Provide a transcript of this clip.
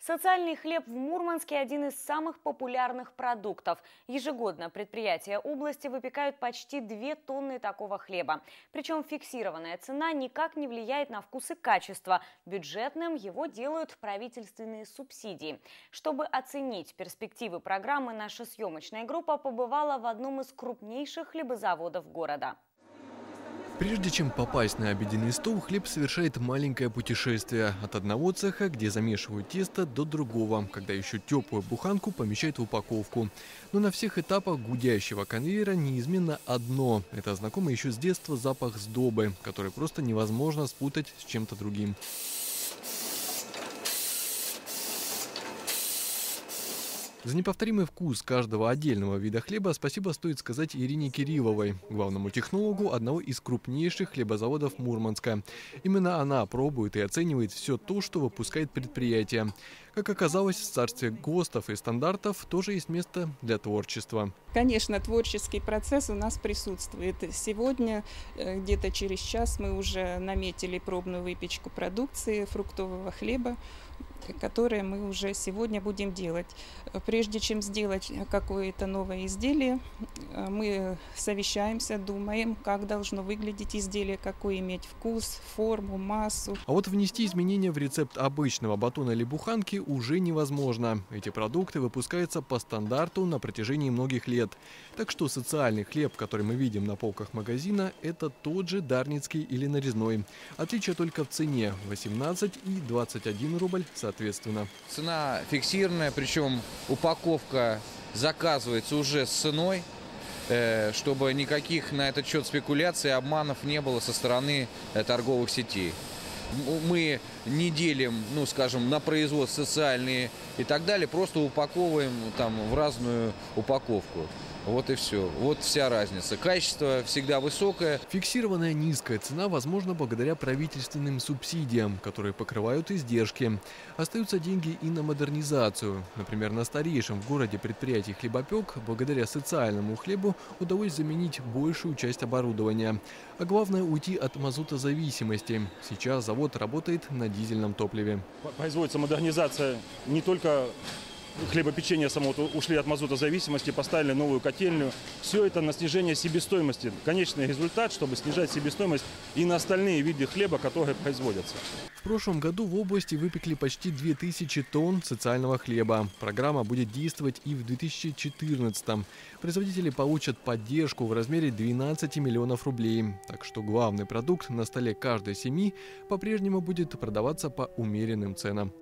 Социальный хлеб в Мурманске – один из самых популярных продуктов. Ежегодно предприятия области выпекают почти 2 тонны такого хлеба. Причем фиксированная цена никак не влияет на вкус и качество. Бюджетным его делают правительственные субсидии. Чтобы оценить перспективы программы, наша съемочная группа побывала в одном из крупнейших хлебозаводов города. Прежде чем попасть на обеденный стол, хлеб совершает маленькое путешествие от одного цеха, где замешивают тесто, до другого, когда еще теплую буханку помещают в упаковку. Но на всех этапах гудящего конвейера неизменно одно – это знакомый еще с детства запах сдобы, который просто невозможно спутать с чем-то другим. За неповторимый вкус каждого отдельного вида хлеба спасибо стоит сказать Ирине Кирилловой, главному технологу одного из крупнейших хлебозаводов Мурманска. Именно она пробует и оценивает все то, что выпускает предприятие. Как оказалось, в царстве ГОСТов и стандартов тоже есть место для творчества. Конечно, творческий процесс у нас присутствует. Сегодня, где-то через час, мы уже наметили пробную выпечку продукции фруктового хлеба, которые мы уже сегодня будем делать. Прежде чем сделать какое-то новое изделие, мы совещаемся, думаем, как должно выглядеть изделие, какой иметь вкус, форму, массу. А вот внести изменения в рецепт обычного батона или буханки уже невозможно. Эти продукты выпускаются по стандарту на протяжении многих лет. Так что социальный хлеб, который мы видим на полках магазина, это тот же дарницкий или нарезной. Отличие только в цене – 18 и 21 рубль соответственно. Цена фиксированная, причем упаковка заказывается уже с ценой, чтобы никаких на этот счет спекуляций и обманов не было со стороны торговых сетей. Мы не делим, скажем, на производство социальные и так далее, просто упаковываем там в разную упаковку. Вот и все. Вот вся разница. Качество всегда высокое. Фиксированная низкая цена возможна благодаря правительственным субсидиям, которые покрывают издержки. Остаются деньги и на модернизацию. Например, на старейшем в городе предприятии «Хлебопек» благодаря социальному хлебу удалось заменить большую часть оборудования. А главное – уйти от мазутозависимости. Сейчас завод работает на дизельном топливе. Производится модернизация не только хлебопечения самого, ушли от мазутозависимости, поставили новую котельную. Все это на снижение себестоимости. Конечный результат, чтобы снижать себестоимость и на остальные виды хлеба, которые производятся. В прошлом году в области выпекли почти 2000 тонн социального хлеба. Программа будет действовать и в 2014-м. Производители получат поддержку в размере 12 миллионов рублей. Так что главный продукт на столе каждой семьи по-прежнему будет продаваться по умеренным ценам.